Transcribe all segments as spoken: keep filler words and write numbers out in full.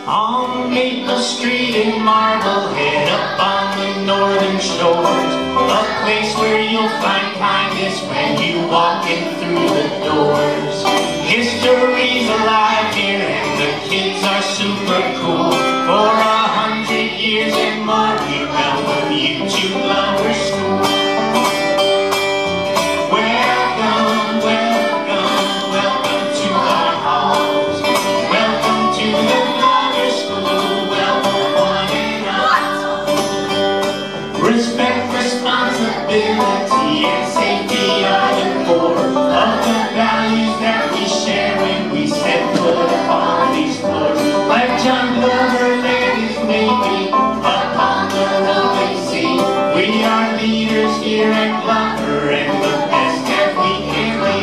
On Maple Street in Marblehead, up on the northern shores, a place where you'll find kindness when you walk in through the doors. History's alive here and the kids are super cool. For a hundred years and more we welcome you to Glover School. Welcome, welcome, welcome to our halls. Welcome to the Glover School. Welcome one and all. Respect, responsibility, and safety are the core of the values that we share when we set foot upon these floors. Like John Glover laid his navy upon the road they see. We are leaders here at Glover and the best that we can be.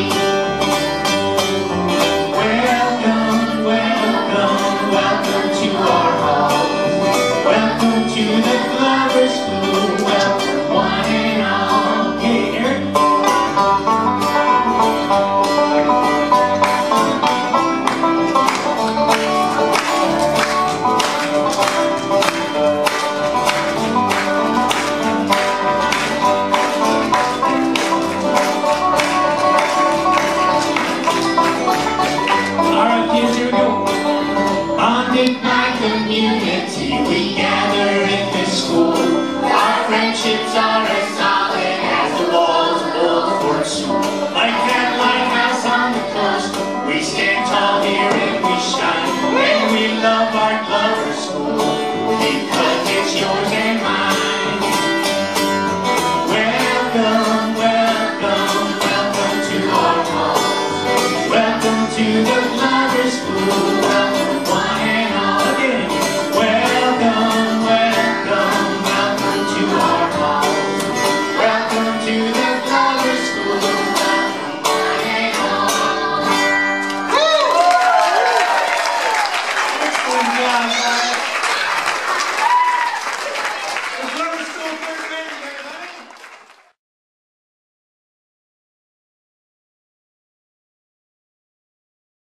Welcome, welcome, welcome to our halls. Welcome to the Glover School. Welcome one and all. Hey, Eric. Bonded by community, we gather in this school. Our friendships are as